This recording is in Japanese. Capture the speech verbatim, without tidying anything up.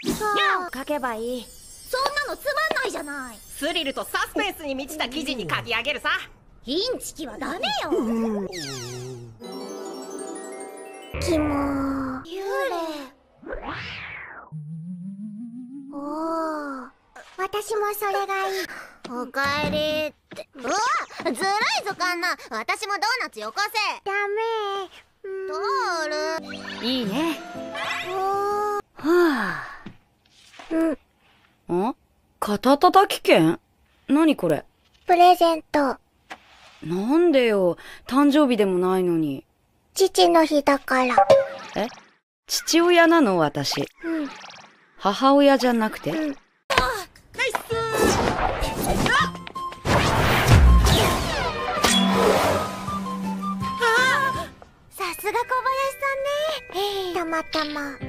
さあ書けばいい。 そんなのつまんないじゃない。 スリルとサスペンスに満ちた記事に書き上げるさ。 インチキはダメよ。キモー幽霊。おお、私もそれがいい。おかえりって。うわ、ずるいぞカンナ。私もドーナツよこせ。ダメ。ドール。 いいね。 おー。 はあ。 うん。 ん？肩たたき券？何これ？ プレゼント。 なんでよ。誕生日でもないのに。 父の日だから。 え？父親なの私。 うん。 母親じゃなくて？ うん。 ナイスさすが小林さんね。たまたま。